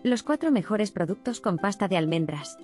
Los 4 mejores productos con pasta de almendras.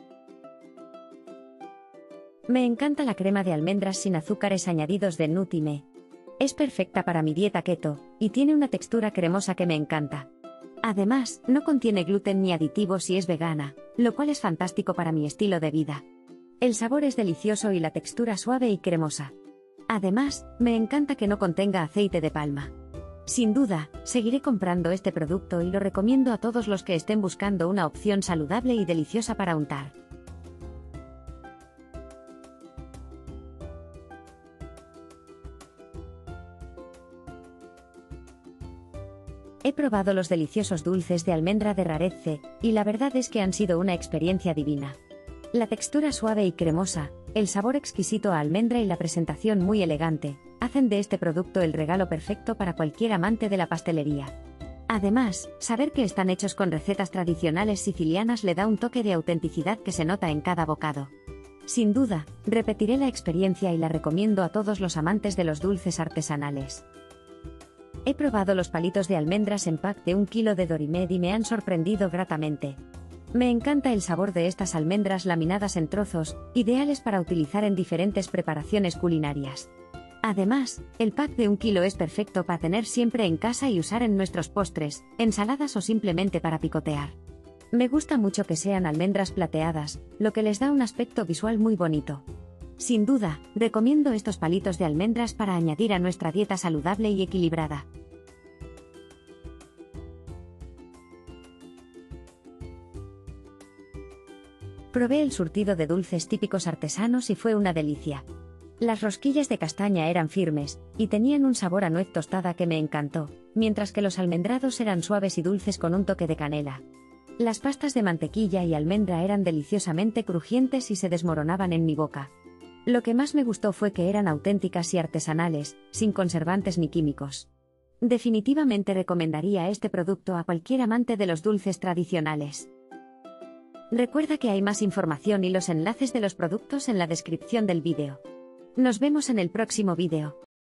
Me encanta la crema de almendras sin azúcares añadidos de Nutime. Es perfecta para mi dieta keto, y tiene una textura cremosa que me encanta. Además, no contiene gluten ni aditivos y es vegana, lo cual es fantástico para mi estilo de vida. El sabor es delicioso y la textura suave y cremosa. Además, me encanta que no contenga aceite de palma. Sin duda, seguiré comprando este producto y lo recomiendo a todos los que estén buscando una opción saludable y deliciosa para untar. He probado los deliciosos dulces de almendra de Rarezze, y la verdad es que han sido una experiencia divina. La textura suave y cremosa, el sabor exquisito a almendra y la presentación muy elegante, hacen de este producto el regalo perfecto para cualquier amante de la pastelería. Además, saber que están hechos con recetas tradicionales sicilianas le da un toque de autenticidad que se nota en cada bocado. Sin duda, repetiré la experiencia y la recomiendo a todos los amantes de los dulces artesanales. He probado los palitos de almendras en pack de 1 kilo de Dorimed y me han sorprendido gratamente. Me encanta el sabor de estas almendras laminadas en trozos, ideales para utilizar en diferentes preparaciones culinarias. Además, el pack de 1 kilo es perfecto para tener siempre en casa y usar en nuestros postres, ensaladas o simplemente para picotear. Me gusta mucho que sean almendras plateadas, lo que les da un aspecto visual muy bonito. Sin duda, recomiendo estos palitos de almendras para añadir a nuestra dieta saludable y equilibrada. Probé el surtido de dulces típicos artesanos y fue una delicia. Las rosquillas de castaña eran firmes, y tenían un sabor a nuez tostada que me encantó, mientras que los almendrados eran suaves y dulces con un toque de canela. Las pastas de mantequilla y almendra eran deliciosamente crujientes y se desmoronaban en mi boca. Lo que más me gustó fue que eran auténticas y artesanales, sin conservantes ni químicos. Definitivamente recomendaría este producto a cualquier amante de los dulces tradicionales. Recuerda que hay más información y los enlaces de los productos en la descripción del vídeo. Nos vemos en el próximo vídeo.